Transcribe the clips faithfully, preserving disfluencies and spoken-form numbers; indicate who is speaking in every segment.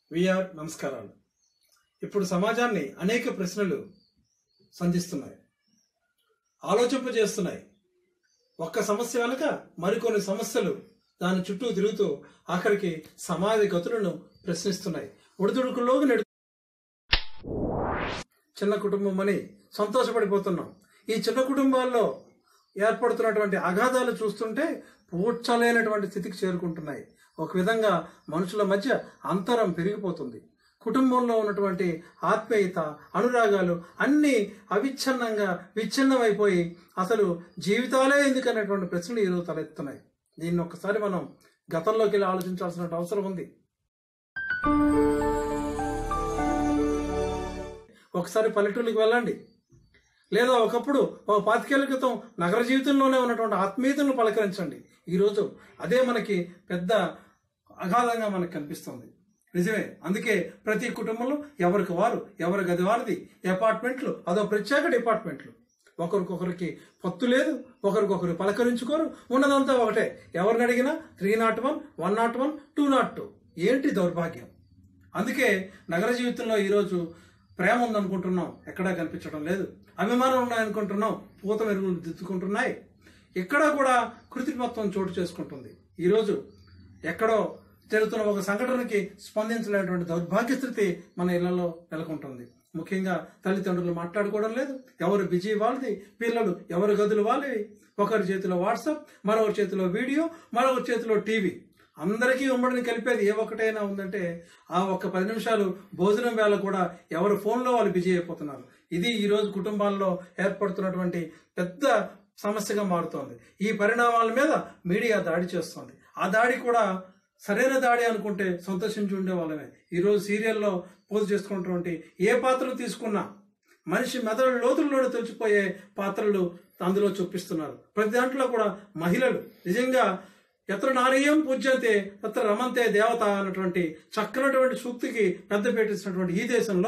Speaker 1: VR నమస్కారాలు. ఇప్పుడు సమాజాన్ని అనేక ప్రశ్నలు సంధిస్తున్నాయి, ఆలోచింపజేస్తున్నాయి. ఒక్క సమస్య వెనుక మరికొన్ని సమస్యలు దాని చుట్టూ తిరుగుతూ ఆఖరికి సమాజ గతులను ప్రశ్నిస్తున్నాయి. ఒడిదుడుకుల్లోకి నెడు చిన్న కుటుంబం అని సంతోషపడిపోతున్నాం. ఈ చిన్న కుటుంబాల్లో ఏర్పడుతున్నటువంటి అగాధాలు చూస్తుంటే పూడ్చలేనటువంటి స్థితికి చేరుకుంటున్నాయి. ఒక విధంగా మనుషుల మధ్య అంతరం పెరిగిపోతుంది. కుటుంబంలో ఉన్నటువంటి ఆత్మీయత, అనురాగాలు అన్నీ అవిచ్ఛిన్నంగా విచ్ఛిన్నమైపోయి అసలు జీవితాలే ఎందుకనేటువంటి ప్రశ్నలు ఈరోజు తలెత్తున్నాయి. దీన్ని ఒక్కసారి మనం గతంలోకి వెళ్ళి ఆలోచించాల్సిన అవసరం ఉంది. ఒకసారి పల్లెటూళ్ళకి వెళ్ళండి, లేదా ఒకప్పుడు ఒక పాతికేళ్ల క్రితం నగర జీవితంలోనే ఉన్నటువంటి ఆత్మీయతలను పలకరించండి. ఈరోజు అదే మనకి పెద్ద అగాధంగా మనకు కనిపిస్తుంది. నిజమే. అందుకే ప్రతి కుటుంబంలో ఎవరికి వారు, ఎవరి గది వారిది, అపార్ట్మెంట్లు, అదో ప్రత్యేక డిపార్ట్మెంట్లు. ఒకరికొకరికి పొత్తు లేదు, ఒకరికొకరు పలకరించుకోరు, ఉన్నదంతా ఒకటే. ఎవరిని అడిగినా three not one one not one two not two ఏంటి దౌర్భాగ్యం. అందుకే నగర జీవితంలో ఈరోజు ప్రేమ ఉందనుకుంటున్నాం, ఎక్కడా కనిపించడం లేదు. అభిమానం ఉన్నాయనుకుంటున్నాం, పూత మెరుగులు దిద్దుకుంటున్నాయి. ఎక్కడా కూడా కృత్రిమత్వం చోటు చేసుకుంటుంది. ఈరోజు ఎక్కడో జరుగుతున్న ఒక సంఘటనకి స్పందించలేనటువంటి దౌర్భాగ్య స్థితి మన ఇళ్లలో నెలకొంటుంది. ముఖ్యంగా తల్లిదండ్రులు మాట్లాడుకోవడం లేదు, ఎవరు బిజీ వాళ్ళది, పిల్లలు ఎవరి గదులు వాళ్ళవి, ఒకరి చేతిలో వాట్సాప్, మరొకరి చేతిలో వీడియో, మరొకరి చేతిలో టీవీ. అందరికీ ఉమ్మడిని కలిపేది ఏ ఒక్కటైనా ఉందంటే ఆ ఒక్క పది నిమిషాలు భోజనం వేళ కూడా ఎవరు ఫోన్లో వాళ్ళు బిజీ అయిపోతున్నారు. ఇది ఈరోజు కుటుంబాల్లో ఏర్పడుతున్నటువంటి పెద్ద సమస్యగా మారుతోంది. ఈ పరిణామాల మీద మీడియా దాడి చేస్తోంది. ఆ దాడి కూడా సరైన దాడి అనుకుంటే సంతోషించి ఉండే వాళ్ళమే. ఈరోజు సీరియల్లో పోజు చేసుకున్నటువంటి ఏ పాత్రలు తీసుకున్నా మనిషి మెదడు లోతుల్లోనే తెలిసిపోయే పాత్రలు అందులో చూపిస్తున్నారు. ప్రతి దాంట్లో కూడా మహిళలు నిజంగా ఎత్ర నారీయం పూజ్యంతే తత్ర రమంతే దేవత అన్నటువంటి చక్కనటువంటి సూక్తికి పెద్ద పెట్టిస్తున్నటువంటి ఈ దేశంలో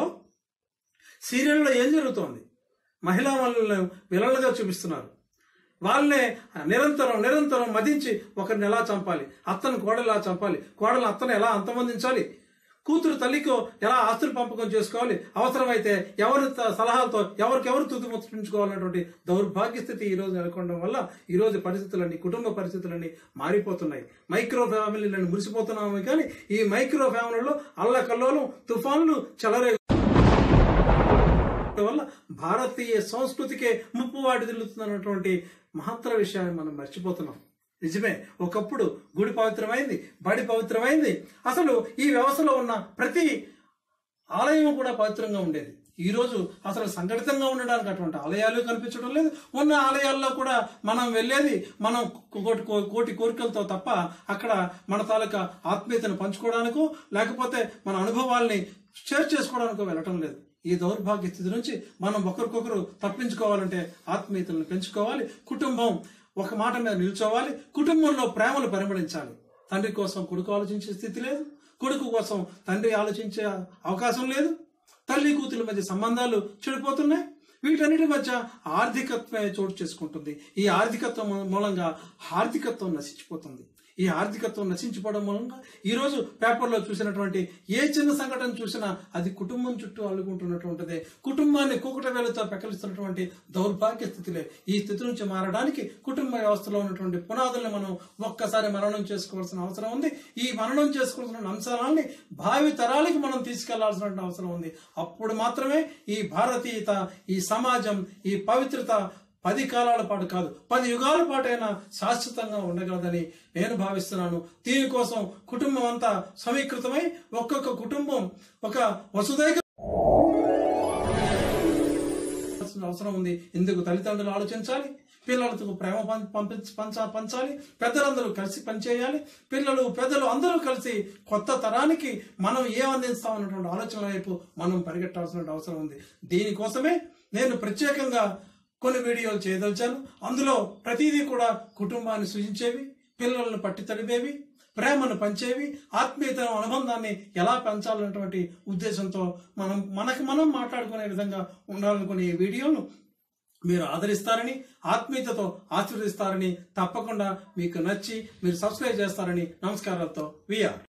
Speaker 1: సీరియల్లో ఏం జరుగుతోంది? మహిళా మనులను విలన్లుగా చూపిస్తున్నారు. వాళ్ళనే నిరంతరం నిరంతరం మదించి ఒకరిని ఎలా చంపాలి, అత్తను కోడలు ఎలా చంపాలి, కోడలు అత్తను ఎలా అంతమొందించాలి, కూతురు తల్లికి ఎలా ఆస్తులు పంపకం చేసుకోవాలి, అవసరమైతే ఎవరి సలహాలతో ఎవరికెవరు తుది ముట్టించుకోవాలన్నటువంటి దౌర్భాగ్య స్థితి ఈరోజు నెలకొనడం వల్ల ఈరోజు పరిస్థితులన్నీ, కుటుంబ పరిస్థితులన్నీ మారిపోతున్నాయి. మైక్రో ఫ్యామిలీలను మురిసిపోతున్నాము, కానీ ఈ మైక్రో ఫ్యామిలీలో అల్లకల్లోలం తుఫానులు చెలరే వల్ల భారతీయ సంస్కృతికే ముప్పు వాటి తిరుగుతున్నటువంటి మహత్తర విషయాన్ని మనం మర్చిపోతున్నాం. నిజమే, ఒకప్పుడు గుడి పవిత్రమైంది, బడి పవిత్రమైంది, అసలు ఈ వ్యవస్థలో ఉన్న ప్రతి ఆలయం కూడా పవిత్రంగా ఉండేది. ఈరోజు అసలు సంఘటితంగా ఉండడానికి అటువంటి ఆలయాలు కనిపించడం లేదు. ఉన్న ఆలయాల్లో కూడా మనం వెళ్ళేది మనం కోటి కోటి కోరికలతో తప్ప అక్కడ మన తాలూకా ఆత్మీయతను పంచుకోవడానికో లేకపోతే మన అనుభవాల్ని షేర్ చేసుకోవడానికో వెళ్ళటం లేదు. ఈ దౌర్భాగ్య స్థితి నుంచి మనం ఒకరికొకరు తప్పించుకోవాలంటే ఆత్మీయతలను పెంచుకోవాలి. కుటుంబం ఒక మాట మీద నిల్చోవాలి. కుటుంబంలో ప్రేమలు పరిమళించాలి. తండ్రి కోసం కొడుకు ఆలోచించే స్థితి లేదు, కొడుకు కోసం తండ్రి ఆలోచించే అవకాశం లేదు. తల్లి కూతుల మధ్య సంబంధాలు చెడిపోతున్నాయి. వీటన్నిటి మధ్య ఆర్థికత్వమే చోటు చేసుకుంటుంది. ఈ ఆర్థికత్వం మూలంగా ఆర్థికత్వం నశించిపోతుంది. ఈ ఆర్థికత్వం నశించిపోవడం మూలంగా ఈరోజు పేపర్లో చూసినటువంటి ఏ చిన్న సంఘటన చూసినా అది కుటుంబం చుట్టూ అల్లుకుంటున్నటువంటిదే. కుటుంబాన్ని కూకట వేలుతో పెకలిస్తున్నటువంటి దౌర్భాగ్య స్థితిలే. ఈ స్థితి నుంచి మారడానికి కుటుంబ వ్యవస్థలో ఉన్నటువంటి పునాదుల్ని మనం ఒక్కసారి మననం చేసుకోవాల్సిన అవసరం ఉంది. ఈ మననం చేసుకోవాల్సిన అంశాలని భావి తరాలకి మనం తీసుకెళ్లాల్సిన అవసరం ఉంది. అప్పుడు మాత్రమే ఈ భారతీయత, ఈ సమాజం, ఈ పవిత్రత పది కాలాల పాటు కాదు, పది యుగాల పాటైనా శాశ్వతంగా ఉండగలదని నేను భావిస్తున్నాను. దీనికోసం కుటుంబం అంతా సమీకృతమై ఒక్కొక్క కుటుంబం ఒక వసుదైక అవసరం ఉంది. ఇందుకు తల్లిదండ్రులు ఆలోచించాలి, పిల్లలతో ప్రేమ పంపించి పంచ పంచాలి, పెద్దలందరూ కలిసి పనిచేయాలి. పిల్లలు పెద్దలు అందరూ కలిసి కొత్త తరానికి మనం ఏం అందిస్తామన్నటువంటి ఆలోచన వైపు మనం పరిగెట్టాల్సిన అవసరం ఉంది. దీనికోసమే నేను ప్రత్యేకంగా కొన్ని వీడియోలు చేయదలిచాను. అందులో ప్రతిదీ కూడా కుటుంబాన్ని సృజించేవి, పిల్లలను పట్టి తడిపేవి, ప్రేమను పంచేవి, ఆత్మీయతను అనుబంధాన్ని ఎలా పెంచాలన్నటువంటి ఉద్దేశంతో మనం మనకు మనం మాట్లాడుకునే విధంగా ఉండాలనుకునే ఈ వీడియోను మీరు ఆదరిస్తారని, ఆత్మీయతతో ఆశీర్వదిస్తారని, తప్పకుండా మీకు నచ్చి మీరు సబ్స్క్రైబ్ చేస్తారని నమస్కారాలతో విఆర్.